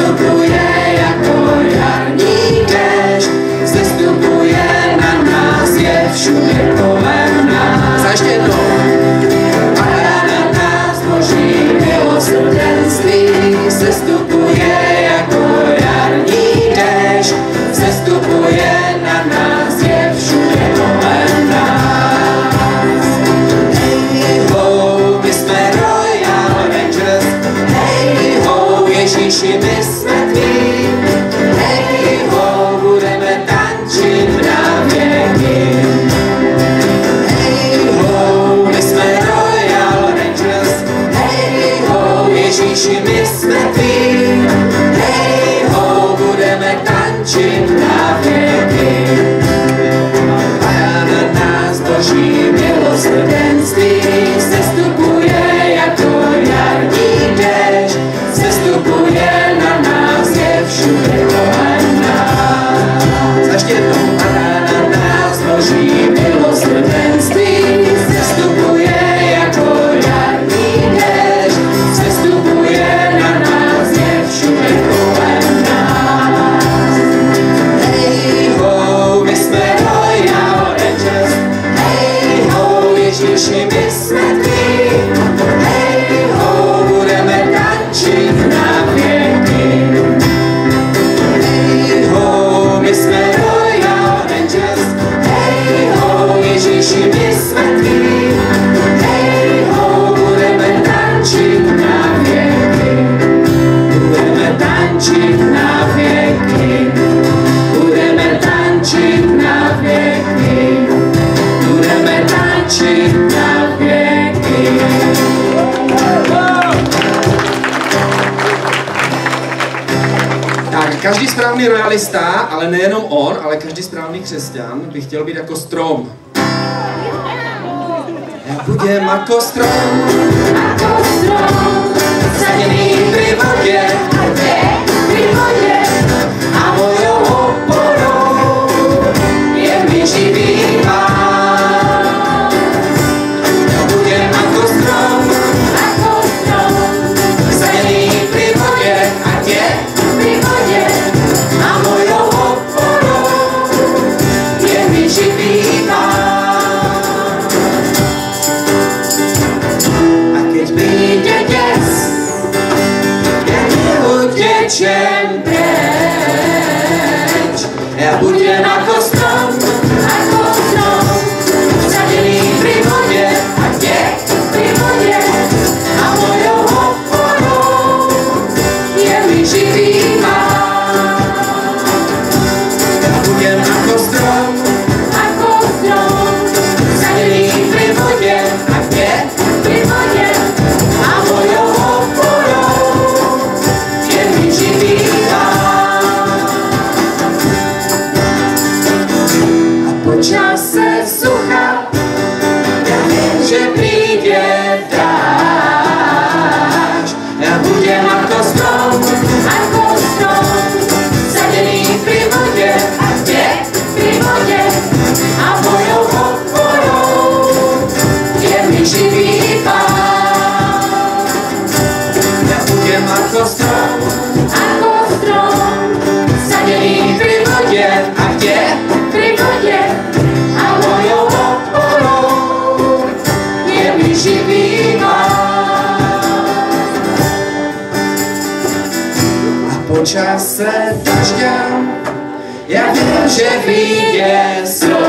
Sestupuje jako jarní déšť, sestupuje na nás, je všude kolem nás. Ještě jednou. Padá na nás Boží milosrdenství, sestupuje jako jarní déšť, sestupuje na nás, je všude kolem nás. Hej ho, my jsme Royal Rangers, hej ho, Ježíši, my jsme tví, hej ho, budeme tančit na věky. Hej ho, my jsme Royal Rangers, hej ho, Ježíši, my jsme tví, hej ho, budeme tančit na věky. Padá na nás Boží milosrdenství, sestupuje jako jarní déšť, sestupuje na nás, je všude kolem nás. Ještě jednou. Padá na nás Boží milosrdenství, sestupuje jako jarní déšť, sestupuje na nás, je všude kolem nás. Hej ho, my jsme Royal Rangers, hej ho, Ježíši, my jsme tví, hej ho, budeme tančit na věky. Hej ho, my jsme Royal Rangers, hej ho, Ježíši, my jsme tví, hej ho, budeme tančit na věky. Budeme tančit na věky, budeme tančit na věky, budeme tančit na věky. Tak, každý správný royalista, ale nejenom on, ale každý správný křesťan by chtěl být jako strom. Já budem jako strom, Saděný pri vodě, a mojou oporou je mi živý Pán. Já budem jako strom, saděný pri vodě, a mojou oporou je mi živý Pán. A keď přijde děs, utečem preč. Já budem jako strom, saděný pri vodě, a mojou oporou je mi živý Pán. já budem jako strom, saděný pri vodě, a mojou oporou je mi živý Pán. A po čase sucha já vím, že přijde dážď. Já budem jako strom, saděný pri vodě, a mojou oporou je mi živý Pán. já budem jako strom, Saděný pri vodě, a mojou oporou je mi živý Pán. a po čase dažďa, já vím, že vyjde slunce.